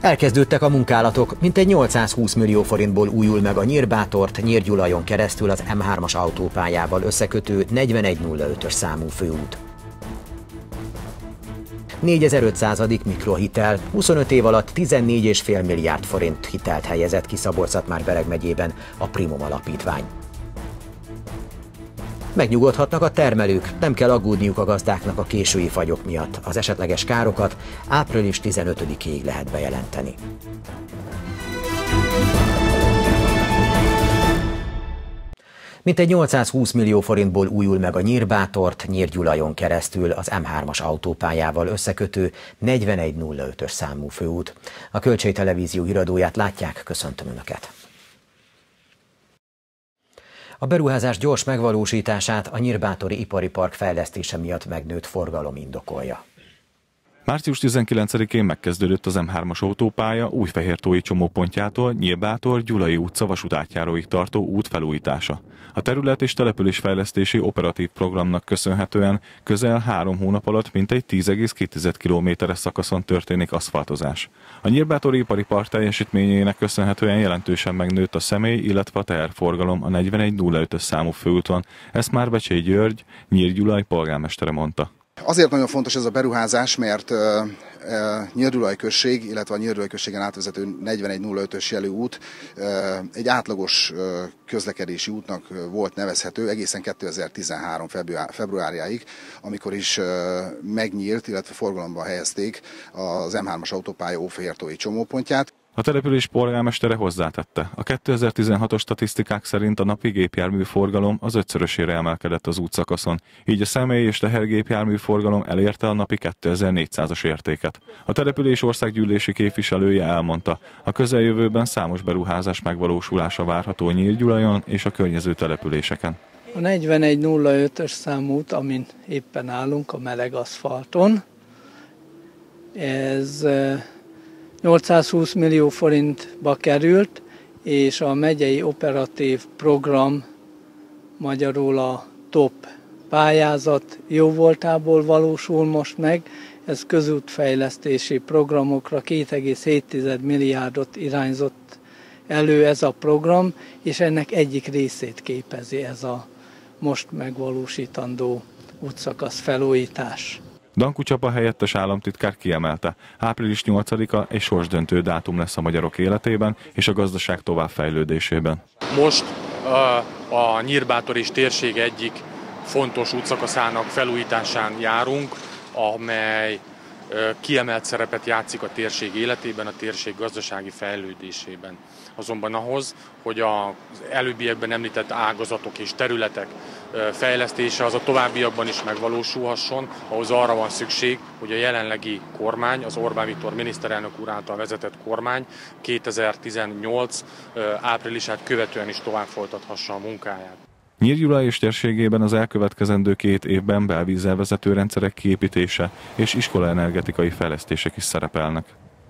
Elkezdődtek a munkálatok, mintegy 820 millió forintból újul meg a Nyírbátort Nyírgyulajon keresztül az M3-as autópályával összekötő 4105-ös számú főút. 4500. mikrohitel, 25 év alatt 14,5 milliárd forint hitelt helyezett ki Szabolcs-Szatmár-Bereg megyében a Primum Alapítvány. Megnyugodhatnak a termelők, nem kell aggódniuk a gazdáknak a késői fagyok miatt. Az esetleges károkat április 15-ig lehet bejelenteni. Mintegy 820 millió forintból újul meg a Nyírbátort Nyírgyulajon keresztül az M3-as autópályával összekötő 4105-ös számú főút. A Kölcsei Televízió híradóját látják, köszöntöm Önöket! A beruházás gyors megvalósítását a Nyírbátori Ipari Park fejlesztése miatt megnőtt forgalom indokolja. Március 19-én megkezdődött az M3-as autópálya Újfehértói csomópontjától Nyírbátor-Gyulai utca vasútátjáróig tartó út felújítása. A terület- és településfejlesztési operatív programnak köszönhetően közel 3 hónap alatt mintegy 10,2 kilométeres szakaszon történik aszfaltozás. A Nyírbátori Ipari Park teljesítményének köszönhetően jelentősen megnőtt a személy, illetve a teherforgalom a 4105-ös számú főúton, ezt már Becsey György, Nyírgyulai polgármestere mondta. Azért nagyon fontos ez a beruházás, mert Nyírgyulai község, illetve a Nyírgyulai községen átvezető 4105-ös jelű út egy átlagos közlekedési útnak volt nevezhető egészen 2013. februárjáig, amikor is megnyílt, illetve forgalomba helyezték az M3-as autópálya Ófehértói csomópontját. A település polgármestere hozzátette, a 2016-os statisztikák szerint a napi gépjármű forgalom az 5-szörösére emelkedett az útszakaszon, így a személy- és tehergépjármű forgalom elérte a napi 2400-as értéket. A település országgyűlési képviselője elmondta, a közeljövőben számos beruházás megvalósulása várható Nyírgyulajon és a környező településeken. A 4105-ös számút, amin éppen állunk a meleg aszfalton, ez 820 millió forintba került, és a megyei operatív program, magyarul a TOP pályázat jóvoltából valósul most meg. Ez közútfejlesztési programokra 2,7 milliárdot irányzott elő ez a program, és ennek egyik részét képezi ez a most megvalósítandó útszakasz felújítás. Danku Csaba helyettes államtitkár kiemelte, április 8-a egy sorsdöntő dátum lesz a magyarok életében és a gazdaság továbbfejlődésében. Most a Nyírbátor és térség egyik fontos útszakaszának felújításán járunk, amely kiemelt szerepet játszik a térség életében, a térség gazdasági fejlődésében. Azonban ahhoz, hogy az előbbiekben említett ágazatok és területek fejlesztése az a továbbiakban is megvalósulhasson, ahhoz arra van szükség, hogy a jelenlegi kormány, az Orbán Viktor miniszterelnök úr által vezetett kormány 2018 áprilisát követően is tovább folytathassa a munkáját. Nyírgyula és térségében az elkövetkezendő 2 évben belvízzel vezető rendszerek kiépítése és iskolaenergetikai fejlesztések is szerepelnek.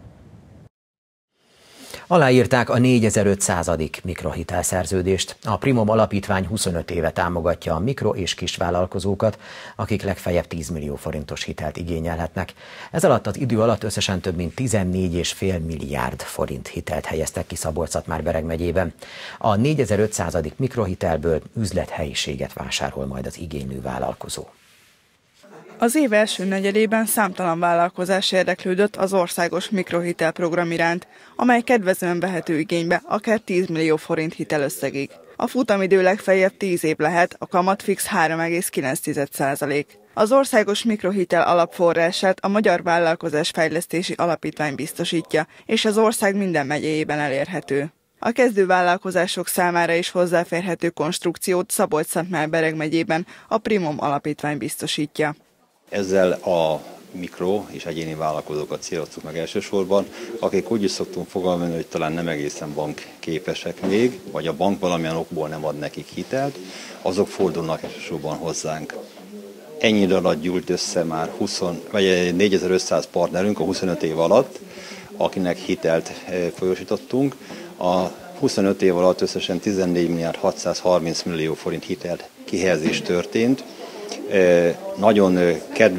Aláírták a 4500. mikrohitelszerződést. A Primum Alapítvány 25 éve támogatja a mikro- és kisvállalkozókat, akik legfeljebb 10 millió forintos hitelt igényelhetnek. Ez alatt az idő alatt összesen több mint 14,5 milliárd forint hitelt helyeztek ki Szabolcs-Szatmár-Bereg megyében. A 4500. mikrohitelből üzlethelyiséget vásárol majd az igénylő vállalkozó. Az év első negyedében számtalan vállalkozás érdeklődött az országos mikrohitelprogram iránt, amely kedvezően vehető igénybe akár 10 millió forint hitelösszegig. A futamidő legfeljebb 10 év lehet, a kamat fix 3,9%. Az országos mikrohitel alapforrását a Magyar Vállalkozás Fejlesztési Alapítvány biztosítja, és az ország minden megyéjében elérhető. A kezdő vállalkozások számára is hozzáférhető konstrukciót Szabolcs-Szatmár-Bereg megyében a Primum Alapítvány biztosítja. Ezzel a mikro és egyéni vállalkozókat céloztuk meg elsősorban, akik úgy is szoktunk fogalmazni, hogy talán nem egészen bankképesek még, vagy a bank valamilyen okból nem ad nekik hitelt, azok fordulnak elsősorban hozzánk. Ennyi idő alatt gyűlt össze már 4500 partnerünk a 25 év alatt, akinek hitelt folyósítottunk. A 25 év alatt összesen 14 milliárd 630 millió forint hitelt kihelyezés történt. Nagyon kedvelt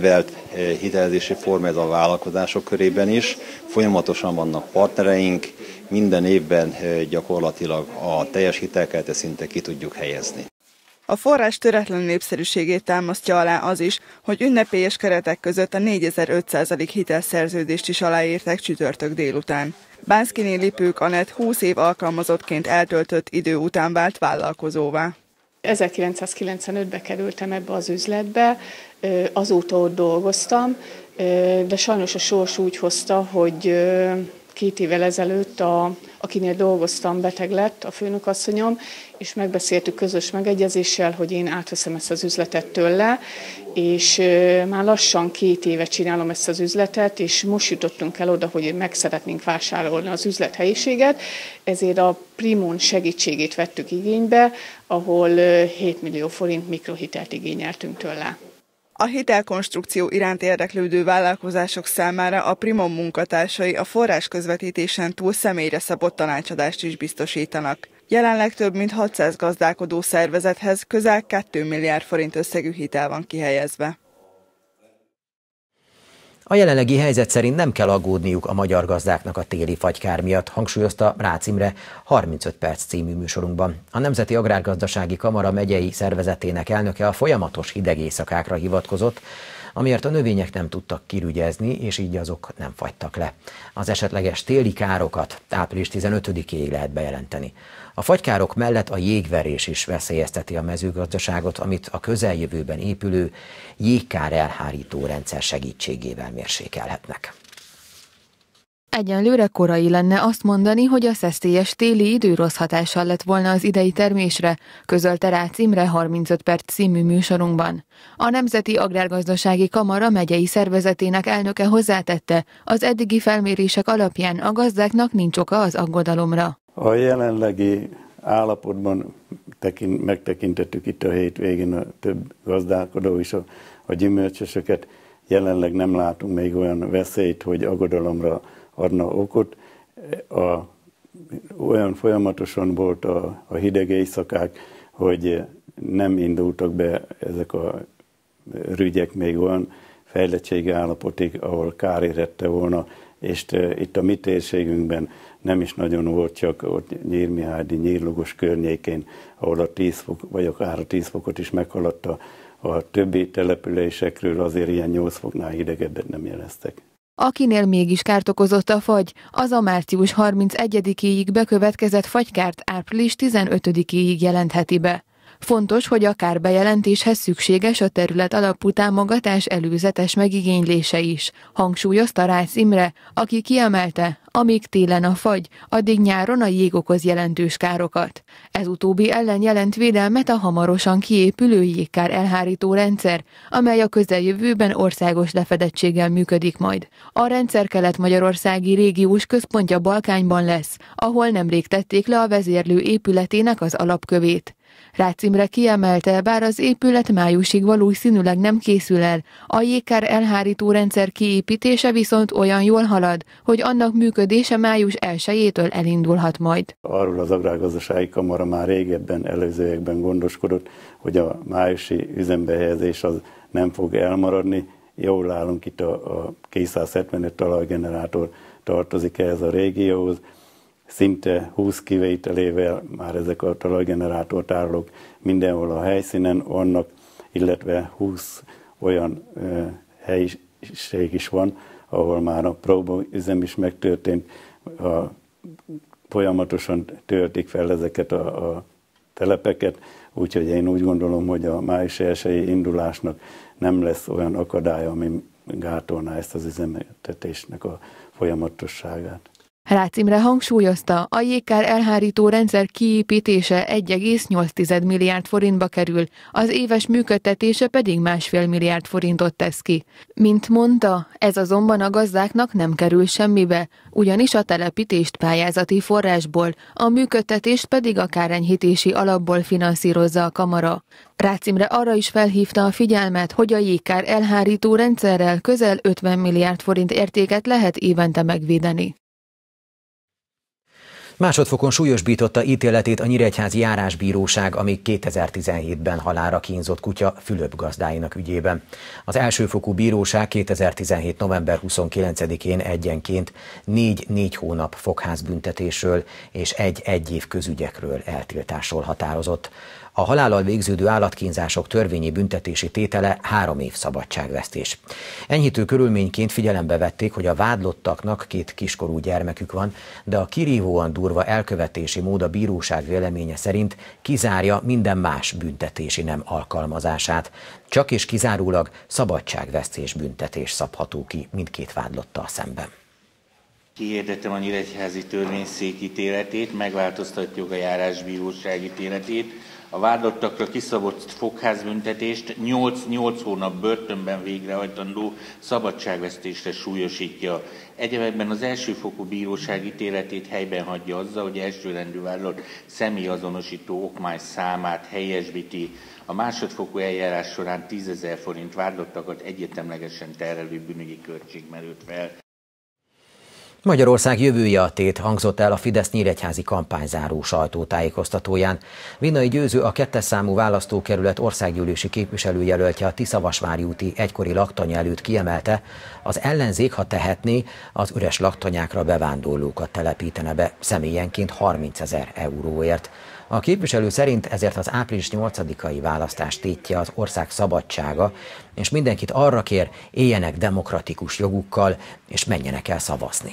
hitelezési forma ez a vállalkozások körében is. Folyamatosan vannak partnereink, minden évben gyakorlatilag a teljes hitelkeretet szinte ki tudjuk helyezni. A forrás töretlen népszerűségét támasztja alá az is, hogy ünnepélyes keretek között a 4500. hitelszerződést is aláírták csütörtök délután. Bánszkiné Lipők Anett 20 év alkalmazottként eltöltött idő után vált vállalkozóvá. 1995-ben kerültem ebbe az üzletbe, azóta ott dolgoztam, de sajnos a sors úgy hozta, hogy 2 évvel ezelőtt, akinél dolgoztam, beteg lett a főnökasszonyom, és megbeszéltük közös megegyezéssel, hogy én átveszem ezt az üzletet tőle, és már lassan 2 éve csinálom ezt az üzletet, és most jutottunk el oda, hogy meg szeretnénk vásárolni az üzlethelyiséget, ezért a Primon segítségét vettük igénybe, ahol 7 millió forint mikrohitelt igényeltünk tőle. A hitelkonstrukció iránt érdeklődő vállalkozások számára a Primon munkatársai a forrásközvetítésen túl személyre szabott tanácsadást is biztosítanak. Jelenleg több mint 600 gazdálkodó szervezethez közel 2 milliárd forint összegű hitel van kihelyezve. A jelenlegi helyzet szerint nem kell aggódniuk a magyar gazdáknak a téli fagykár miatt, hangsúlyozta Rácz Imre 35 perc című műsorunkban. A Nemzeti Agrárgazdasági Kamara megyei szervezetének elnöke a folyamatos hideg éjszakákra hivatkozott, amiért a növények nem tudtak kirügyezni, és így azok nem fagytak le. Az esetleges téli károkat április 15-éig lehet bejelenteni. A fagykárok mellett a jégverés is veszélyezteti a mezőgazdaságot, amit a közeljövőben épülő jégkár elhárító rendszer segítségével mérsékelhetnek. Egyenlőre korai lenne azt mondani, hogy a szeszélyes téli idő rossz hatással lett volna az idei termésre, közölte Rácz Imre 35 perc című műsorunkban. A Nemzeti Agrárgazdasági Kamara megyei szervezetének elnöke hozzátette, az eddigi felmérések alapján a gazdáknak nincs oka az aggodalomra. A jelenlegi állapotban megtekintettük itt a hétvégén a több gazdálkodó is a gyümölcsösöket. Jelenleg nem látunk még olyan veszélyt, hogy aggodalomra adna okot. Olyan folyamatosan volt a hideg éjszakák, hogy nem indultak be ezek a rügyek még olyan fejlettségi állapotig, ahol kár érhette volna, és itt a mi térségünkben nem is nagyon volt, csak ott Nyírmihádi, Nyírlugos környékén, ahol a 10 fok, vagy akár a 10 fokot is meghaladta, a többi településekről azért ilyen 8 foknál hidegebbet nem jeleztek. Akinél mégis kárt okozott a fagy, az a március 31-éig bekövetkezett fagykárt április 15-éig jelentheti be. Fontos, hogy a kárbejelentéshez szükséges a terület alapú támogatás előzetes megigénylése is, hangsúlyozta Rácz Imre, aki kiemelte, amíg télen a fagy, addig nyáron a jég okoz jelentős károkat. Ez utóbbi ellen jelent védelmet a hamarosan kiépülő jégkár elhárító rendszer, amely a közeljövőben országos lefedettséggel működik majd. A rendszer kelet-magyarországi régiós központja Balkányban lesz, ahol nemrég tették le a vezérlő épületének az alapkövét. Rácz Imre kiemelte, bár az épület májusig valószínűleg nem készül el, a jégkár elhárító rendszer kiépítése viszont olyan jól halad, hogy annak működése május 1-től elindulhat majd. Arról az Agrárgazdasági Kamara már régebben, előzőekben gondoskodott, hogy a májusi üzembehelyezés az nem fog elmaradni. Jól állunk itt a 275 talajgenerátor tartozik ehhez a régióhoz. Szinte 20 kivételével már ezek a talajgenerátortárolók mindenhol a helyszínen vannak, illetve 20 olyan helyiség is van, ahol már a próbaüzem is megtörtént, folyamatosan töltik fel ezeket a telepeket, úgyhogy én úgy gondolom, hogy a május 1-i indulásnak nem lesz olyan akadálya, ami gátolná ezt az üzemeltetésnek a folyamatosságát. Rácz Imre hangsúlyozta, a jégkár elhárító rendszer kiépítése 1,8 milliárd forintba kerül, az éves működtetése pedig 1,5 milliárd forintot tesz ki. Mint mondta, ez azonban a gazdáknak nem kerül semmibe, ugyanis a telepítést pályázati forrásból, a működtetést pedig a kárenyhítési alapból finanszírozza a kamara. Rácz Imre arra is felhívta a figyelmet, hogy a jégkár elhárító rendszerrel közel 50 milliárd forint értéket lehet évente megvédeni. Másodfokon súlyosbította ítéletét a Nyíregyházi Járásbíróság, ami 2017-ben halálra kínzott kutya Fülöp gazdáinak ügyében. Az elsőfokú bíróság 2017. november 29-én egyenként 4 hónap fogházbüntetésről és 1 év közügyekről eltiltásról határozott. A halállal végződő állatkínzások törvényi büntetési tétele 3 év szabadságvesztés. Enyhítő körülményként figyelembe vették, hogy a vádlottaknak 2 kiskorú gyermekük van, de a kirívóan durva elkövetési mód a bíróság véleménye szerint kizárja minden más büntetési nem alkalmazását. Csak és kizárólag szabadságvesztés büntetés szabható ki mindkét vádlottal szemben. Kihirdettem a Nyíregyházi Törvényszék ítéletét, megváltoztatjuk a Járásbíróság ítéletét. A vádlottakra kiszabott fogházbüntetést 8 hónap börtönben végrehajtandó szabadságvesztésre súlyosítja. Egyebekben az elsőfokú bíróság ítéletét helyben hagyja azzal, hogy elsőrendű vádlott személyazonosító okmány számát helyesbíti. A másodfokú eljárás során 10 000 forint vádlottakat egyetemlegesen terhelő bűnügyi költség merült fel. Magyarország jövője a tét, hangzott el a Fidesz nyíregyházi kampányzáró sajtótájékoztatóján. Vinnai Győző, a 2. számú választókerület országgyűlési képviselőjelöltje a Tiszavasvári úti egykori laktanya előtt kiemelte, az ellenzék, ha tehetné, az üres laktanyákra bevándorlókat telepítene be személyenként 30 000 euróért. A képviselő szerint ezért az április 8-ai választás tétje az ország szabadsága, és mindenkit arra kér, éljenek demokratikus jogukkal, és menjenek el szavazni.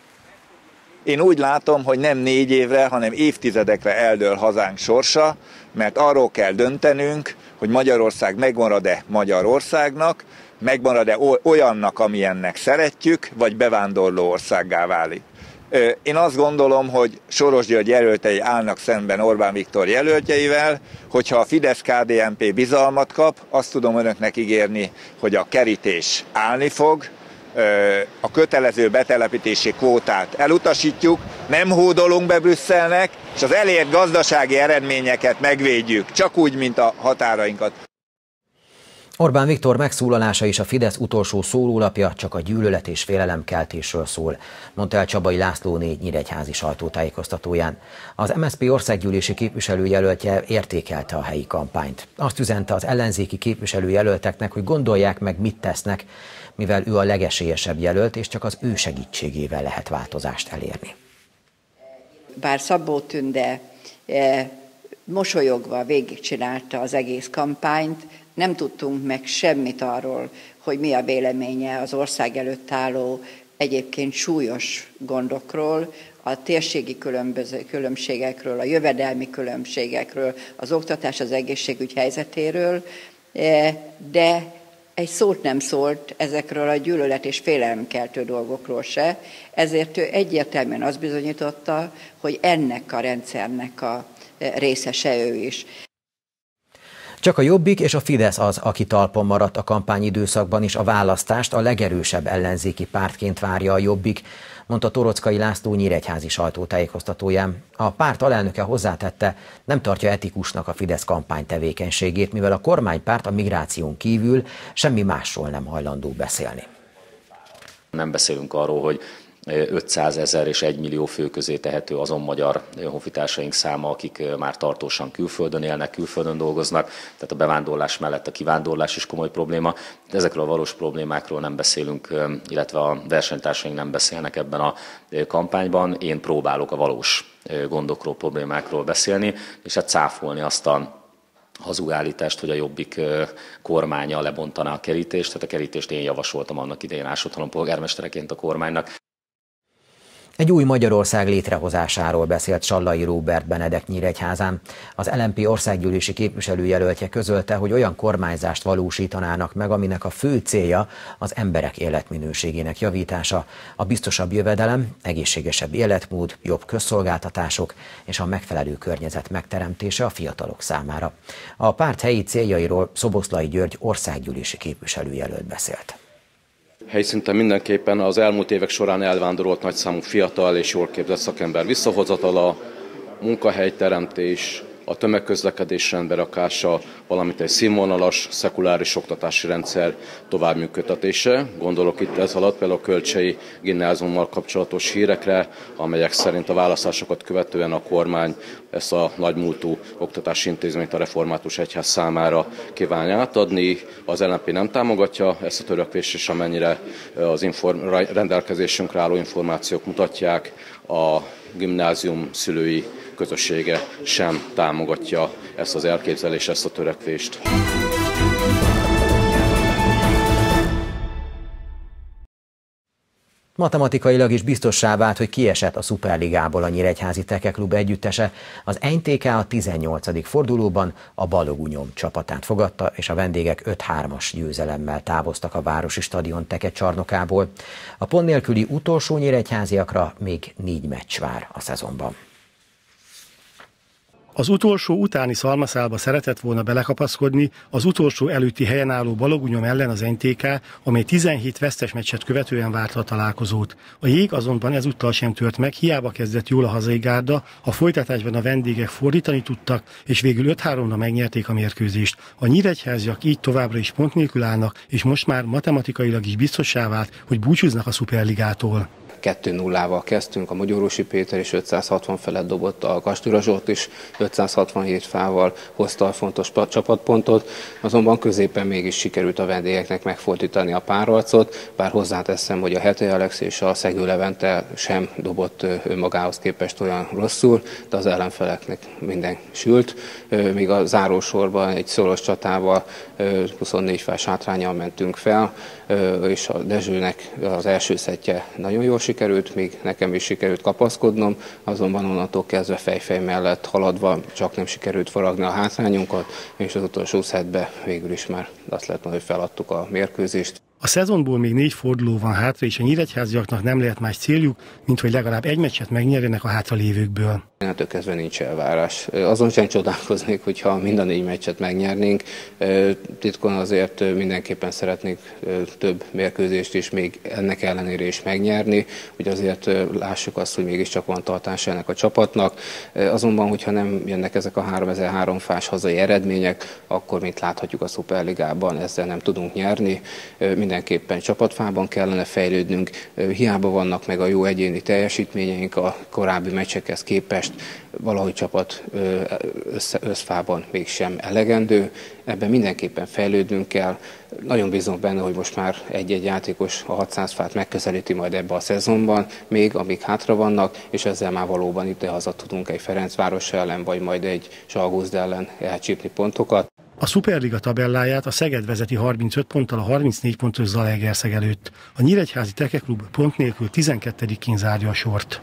Én úgy látom, hogy nem 4 évre, hanem évtizedekre eldől hazánk sorsa, mert arról kell döntenünk, hogy Magyarország megmarad-e Magyarországnak, megmarad-e olyannak, amilyennek szeretjük, vagy bevándorló országgá válik. Én azt gondolom, hogy Soros György jelöltei állnak szemben Orbán Viktor jelöltjeivel, hogyha a Fidesz-KDNP bizalmat kap, azt tudom önöknek ígérni, hogy a kerítés állni fog, a kötelező betelepítési kvótát elutasítjuk, nem hódolunk be Brüsszelnek, és az elért gazdasági eredményeket megvédjük, csak úgy, mint a határainkat. Orbán Viktor megszólalása is a Fidesz utolsó szólólapja, csak a gyűlölet és félelemkeltésről szól, mondta el Csabai Lászlóné nyíregyházi sajtótájékoztatóján. Az MSZP országgyűlési képviselőjelöltje értékelte a helyi kampányt. Azt üzente az ellenzéki képviselőjelölteknek, hogy gondolják meg, mit tesznek, mivel ő a legesélyesebb jelölt, és csak az ő segítségével lehet változást elérni. Bár Szabó Tünde mosolyogva végigcsinálta az egész kampányt, nem tudtunk meg semmit arról, hogy mi a véleménye az ország előtt álló egyébként súlyos gondokról, a térségi különbségekről, a jövedelmi különbségekről, az oktatás, az egészségügy helyzetéről, de egy szót nem szólt ezekről a gyűlölet és félelemkeltő dolgokról se, ezért ő egyértelműen azt bizonyította, hogy ennek a rendszernek a részese ő is. Csak a Jobbik és a Fidesz az, aki talpon maradt a kampányidőszakban is, a választást a legerősebb ellenzéki pártként várja a Jobbik, mondta Torockai László nyíregyházi sajtótájékoztatóján. A párt alelnöke hozzátette, nem tartja etikusnak a Fidesz kampánytevékenységét, mivel a kormánypárt a migráción kívül semmi másról nem hajlandó beszélni. Nem beszélünk arról, hogy 500 000 és 1 millió fő közé tehető azon magyar honfitársaink száma, akik már tartósan külföldön élnek, külföldön dolgoznak, tehát a bevándorlás mellett a kivándorlás is komoly probléma. De ezekről a valós problémákról nem beszélünk, illetve a versenytársaink nem beszélnek ebben a kampányban. Én próbálok a valós gondokról, problémákról beszélni, és hát cáfolni azt a hazug állítást, hogy a Jobbik kormánya lebontaná a kerítést. Tehát a kerítést én javasoltam annak idején Ásóthalom polgármestereként a kormánynak. Egy új Magyarország létrehozásáról beszélt Sallai Róbert Benedek Nyíregyházán. Az LMP országgyűlési képviselőjelöltje közölte, hogy olyan kormányzást valósítanának meg, aminek a fő célja az emberek életminőségének javítása, a biztosabb jövedelem, egészségesebb életmód, jobb közszolgáltatások és a megfelelő környezet megteremtése a fiatalok számára. A párt helyi céljairól Szoboszlai György országgyűlési képviselőjelölt beszélt. Helyszinten mindenképpen az elmúlt évek során elvándorolt nagyszámú fiatal és jól képzett szakember visszahozatala, munkahelyteremtés, a tömegközlekedés rendberakása, valamint egy színvonalas, szekuláris oktatási rendszer továbbműködtetése. Gondolok itt ez alatt például a Kölcsei Gimnáziummal kapcsolatos hírekre, amelyek szerint a választásokat követően a kormány ezt a nagymúltú oktatási intézményt a református egyház számára kívánja átadni. Az LNP nem támogatja ezt a törekvést, és amennyire az rendelkezésünkre álló információk mutatják, a gimnázium szülői közössége sem támogatja ezt az elképzelést, ezt a törekvést. Matematikailag is biztossá vált, hogy kiesett a Szuperligából a Nyíregyházi Tekeklub együttese. Az NTK a 18. fordulóban a Balogunyom csapatát fogadta, és a vendégek 5-3-as győzelemmel távoztak a Városi Stadion tekecsarnokából. A pont nélküli utolsó nyíregyháziakra még 4 meccs vár a szezonban. Az utolsó utáni szalmaszálba szeretett volna belekapaszkodni az utolsó előtti helyen álló Balogunyom ellen az NTK, amely 17 vesztes meccset követően várta a találkozót. A jég azonban ezúttal sem tört meg, hiába kezdett jól a hazai gárda, a folytatásban a vendégek fordítani tudtak, és végül 5-3-ra megnyerték a mérkőzést. A nyíregyháziak így továbbra is pont nélkül állnak, és most már matematikailag is biztossá vált, hogy búcsúznak a Szuperligától. 2-0-val kezdtünk, a Magyarósi Péter is 560 felett dobott, a Kastura Zsolt is 567 fával hozta a fontos csapatpontot, azonban középen mégis sikerült a vendégeknek megfordítani a párharcot, bár hozzáteszem, hogy a Hetei Alex és a Szegő Levente sem dobott önmagához képest olyan rosszul, de az ellenfeleknek minden sült, míg a zárósorban egy szoros csatával 24 fás hátránnyal mentünk fel, és a Dezsőnek az első szettje nagyon jól sikerült, még nekem is sikerült kapaszkodnom, azonban onnantól kezdve fejfej mellett haladva csak nem sikerült faragni a hátrányunkat, és az utolsó szettbe végül is már azt lehet mondani, hogy feladtuk a mérkőzést. A szezonból még 4 forduló van hátra, és a nyíregyháziaknak nem lehet más céljuk, mint hogy legalább egy meccset megnyerjenek a hátralévőkből. Innentől kezdve nincs elvárás. Azon sem csodálkoznék, hogyha mind a 4 meccset megnyernénk. Titkon azért mindenképpen szeretnék több mérkőzést is még ennek ellenére is megnyerni, hogy azért lássuk azt, hogy mégiscsak van tartása ennek a csapatnak. Azonban, hogyha nem jönnek ezek a 3003 fás hazai eredmények, akkor, mint láthatjuk a Szuperligában, ezzel nem tudunk nyerni. Mindenképpen csapatfában kellene fejlődnünk, hiába vannak meg a jó egyéni teljesítményeink a korábbi meccsekhez képest, valahogy csapat összfában mégsem elegendő, ebben mindenképpen fejlődnünk kell. Nagyon bízom benne, hogy most már egy-egy játékos a 600 fát megközelíti majd ebbe a szezonban, még amíg hátra vannak, és ezzel már valóban ide-haza tudunk egy Ferencváros ellen, vagy majd egy Zsalgózd ellen elcsípni pontokat. A Szuperliga tabelláját a Szeged vezeti 35 ponttal a 34 pontos Zalaegerszeg előtt. A Nyíregyházi Tekeklub pont nélkül 12-én zárja a sort.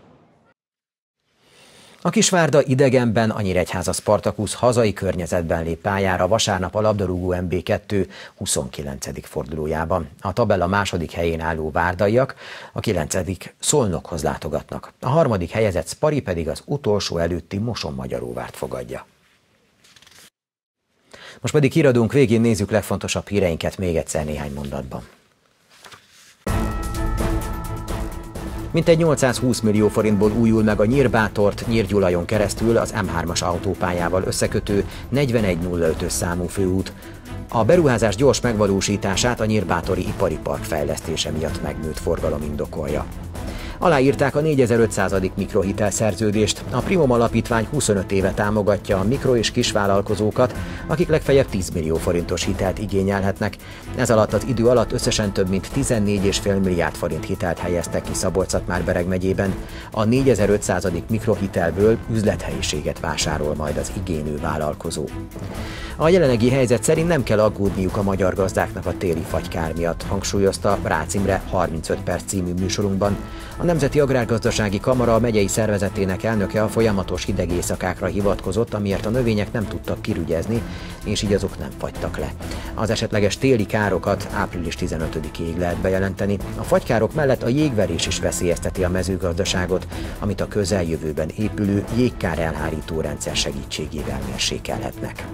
A Kisvárda idegenben a Nyíregyháza Spartakusz hazai környezetben lép pályára vasárnap a labdarúgó MB2 29. fordulójában. A tabella második helyén álló várdaiak a 9. Szolnokhoz látogatnak. A harmadik helyezett Spari pedig az utolsó előtti Mosonmagyaróvárt fogadja. Most pedig híradónk végén nézzük legfontosabb híreinket még egyszer néhány mondatban. Mintegy 820 millió forintból újul meg a Nyírbátort Nyírgyulajon keresztül az M3-as autópályával összekötő 4105-ös számú főút. A beruházás gyors megvalósítását a Nyírbátori ipari park fejlesztése miatt megnőtt forgalom indokolja. Aláírták a 4500. mikrohitel szerződést. A Primum Alapítvány 25 éve támogatja a mikro- és kisvállalkozókat, akik legfeljebb 10 millió forintos hitelt igényelhetnek. Ez alatt az idő alatt összesen több mint 14,5 milliárd forint hitelt helyeztek ki Szabolcs-Szatmár-Bereg megyében. A 4500. mikrohitelből üzlethelyiséget vásárol majd az igénylő vállalkozó. A jelenlegi helyzet szerint nem kell aggódniuk a magyar gazdáknak a téli fagykár miatt, hangsúlyozta Rácz Imre 35 perc című műsorunkban. A Nemzeti Agrárgazdasági Kamara megyei szervezetének elnöke a folyamatos hideg éjszakákra hivatkozott, amiért a növények nem tudtak kirügyezni, és így azok nem fagytak le. Az esetleges téli károkat április 15-ig lehet bejelenteni. A fagykárok mellett a jégverés is veszélyezteti a mezőgazdaságot, amit a közeljövőben épülő jégkár elhárító rendszer segítségével mérsékelhetnek.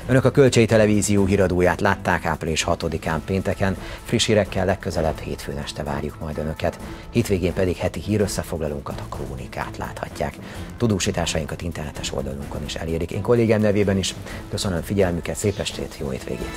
Önök a Kölcsei Televízió híradóját látták április 6-án pénteken. Friss hírekkel legközelebb hétfőn este várjuk majd Önöket. Hétvégén pedig heti hírösszefoglalónkat, a Krónikát láthatják. Tudósításainkat internetes oldalunkon is elérik. Én kollégám nevében is köszönöm figyelmüket, szép estét, jó hétvégét!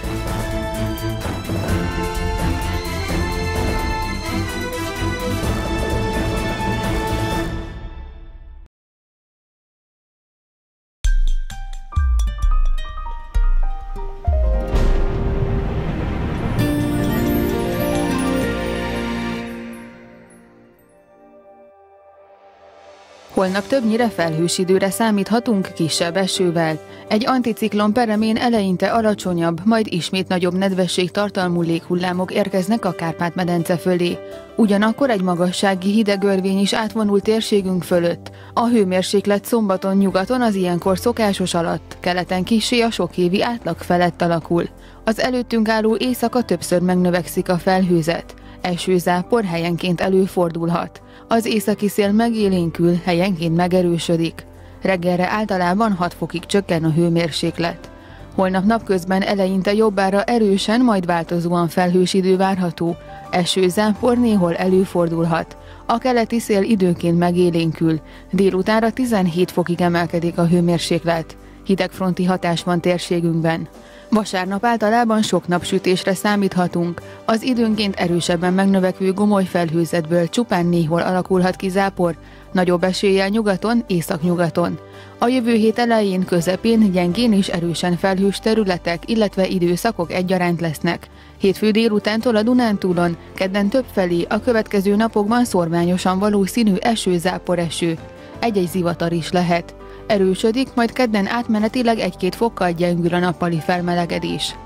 Holnap többnyire felhős időre számíthatunk kisebb esővel. Egy anticiklon peremén eleinte alacsonyabb, majd ismét nagyobb nedvesség tartalmú léghullámok érkeznek a Kárpát-medence fölé. Ugyanakkor egy magassági hideg örvény is átvonul térségünk fölött. A hőmérséklet szombaton nyugaton az ilyenkor szokásos alatt, keleten kissé a sokévi átlag felett alakul. Az előttünk álló éjszaka többször megnövekszik a felhőzet. Esőzápor helyenként előfordulhat. Az északi szél megélénkül, helyenként megerősödik. Reggelre általában 6 fokig csökken a hőmérséklet. Holnap napközben eleinte jobbára erősen, majd változóan felhős idő várható. Esőzápor néhol előfordulhat. A keleti szél időnként megélénkül. Délutánra 17 fokig emelkedik a hőmérséklet. Hidegfronti hatás van térségünkben. Vasárnap általában sok napsütésre számíthatunk. Az időnként erősebben megnövekvő gomoly felhőzetből csupán néhol alakulhat ki zápor, nagyobb eséllyel nyugaton, északnyugaton. A jövő hét elején, közepén, gyengén és erősen felhős területek, illetve időszakok egyaránt lesznek. Hétfő délutántól a Dunántúlon, kedden többfelé a következő napokban szorványosan valószínű eső-záporeső. Egy-egy zivatar is lehet. Erősödik, majd kedden átmenetileg 1-2 fokkal gyengül a nappali felmelegedés.